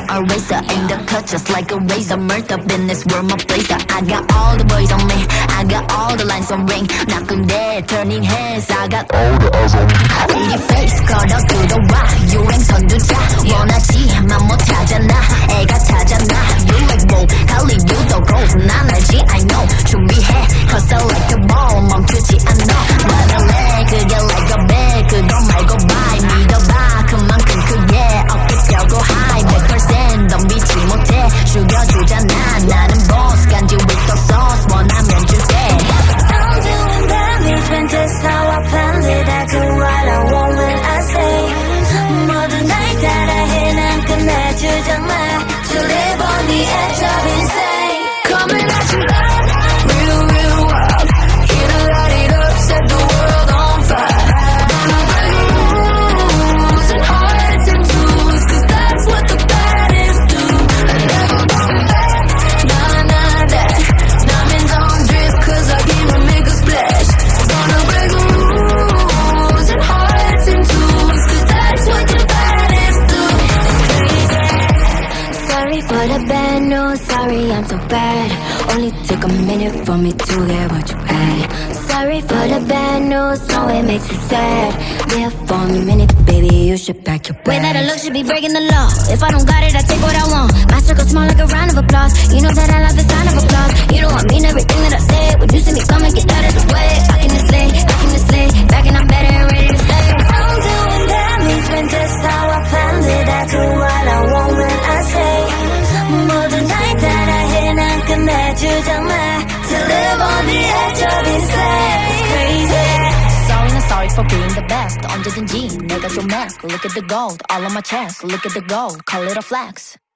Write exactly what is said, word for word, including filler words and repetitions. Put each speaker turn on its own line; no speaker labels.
eraser. In the cut just like a razor. Murder business, world my blazer. I got all the boys on me, I got all the lines on ring. Knocking dead, turning heads. I got all the eyes on me. Pretty face, 걸어 들어와. 유행 선두자. 원하지만 못하잖아. 애가 타잖아. You like whoa, 할리우드 gold. 난 알지, I know. 준비해, cause I like the ball. 멈추지 않아. 나는 내 그게 like a bag. 그거 말고 bye. 믿어봐, 그만큼 크게. 어깨 펴고 high. 백 퍼센트 덤비지 못해. 죽여주잖아. 나는 boss. 간지 with the sauce. 원하면 줄게.
I'm doing damage when that's how I planned it. I do what I want when I say. 모든 날 따라해 난 끝내주잖아. To live on the edge of insane. Coming at you like real, real wild. Here to light it up, set the world on fire. Gonna break rules and hearts and tools, cause that's what the baddest do. I never going back, nah, nah, that. Diamonds on drip, cause I came to make a splash. Gonna break rules and hearts and tools, cause that's what the baddest do. It's crazy. Sorry for the bad news, sorry I'm so bad. Only took a minute for me to get what you had. Sorry for the bad news, no it makes you sad. Live for a minute, baby, you should pack your bags. Way that I look should be breaking the law. If I don't got it, I take what I want. My circle small like a round of applause. You know that I love the sound of applause. You know I mean everything that I say. When you see me coming, get out of the way. I can just lay, I can just lay. Back and I'm better and ready to stay. I'm doing damage when just how I planned it. I do what I want when I say. 모든 날 따라해 난 끝내주잖아. To live on the edge of insane. It's crazy.
Sorry not sorry for being the best. 언제든지 내가 좀 mad. Look at the gold all on my chest. Look at the gold, call it a flex.